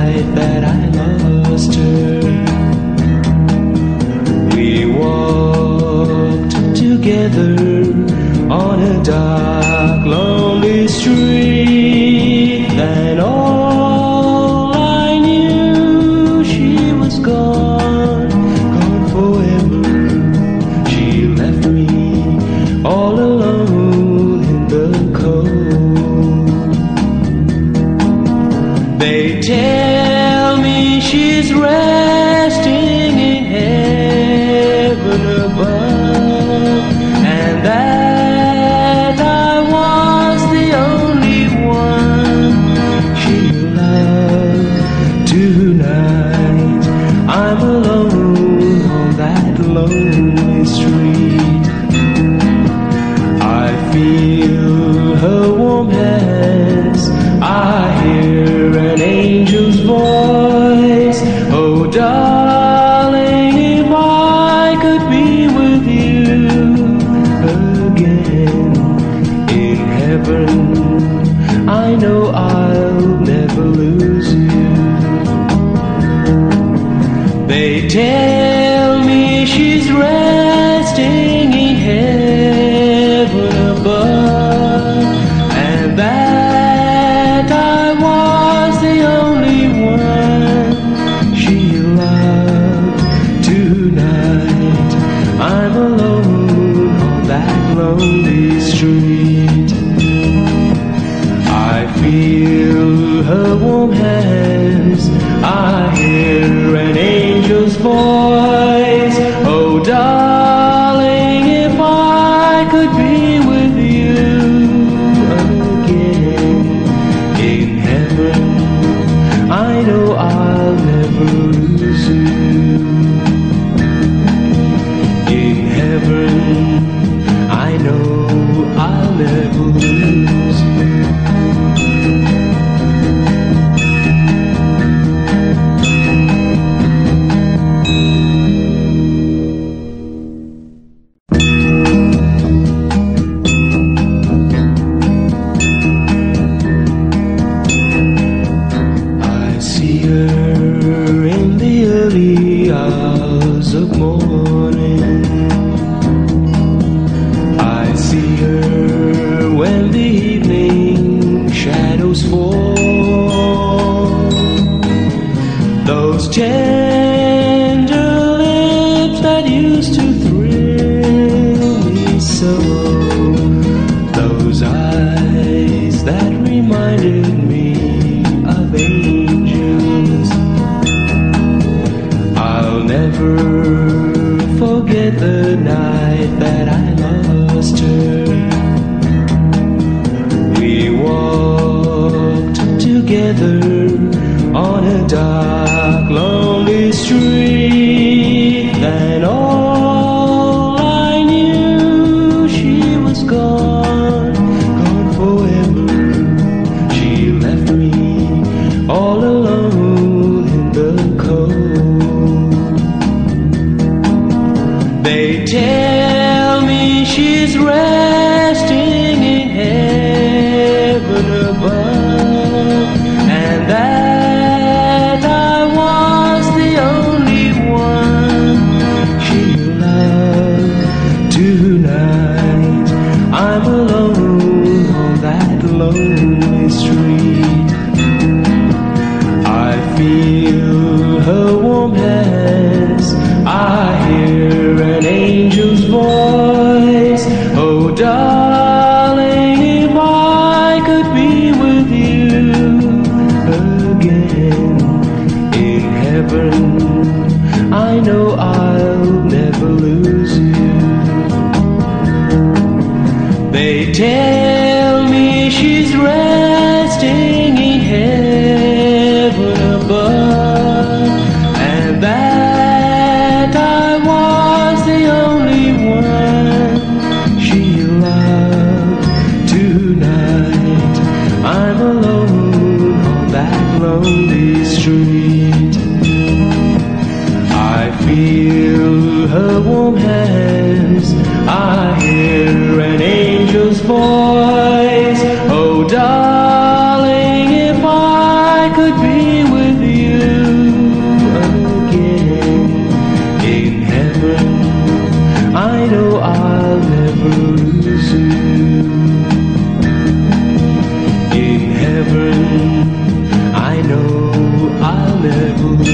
night that I lost her. We walked together on a dark, lonely street. Then all I knew, she was gone, gone forever. She left me all alone in the cold. They tell me she's resting in heaven above, and that I was the only one she loved. Tonight I'm alone on that lonely street. I feel her warm hands, I hear an angel's voice. Oh darling, if I could be with you again in heaven, I know I'll never lose you. They tell me she's resting in heaven above, and that I was the only one she loved. Tonight I'm alone on that lonely street. I feel her warm hands, I hear an angel's voice. Oh darling, if I could be with you again in heaven, I know I'll never lose you. In heaven, I know I'll never lose you. I see her in the early hours of morning. I see her when the evening shadows fall. Those tender lips that used to thrill me so, those eyes that reminded me of angels. I'll never forget the night that I lost her. We walked together on a dark, lonely street. Then all I knew, she was gone, gone forever. She left me all alone in the cold. They tell me she's resting in heaven above, and that I was the only one she loved. Tonight I'm alone on that lonely street. I feel her warm hands, I hear an angel's voice. Oh darling, if I could be with you again in heaven, I know I'll never lose you. They tell me she's resting in heaven above, and that I was the only one she loved. Tonight I'm alone on that lonely street. I feel her warm hands, I hear an angel's voice. Oh darling, if I could be with you little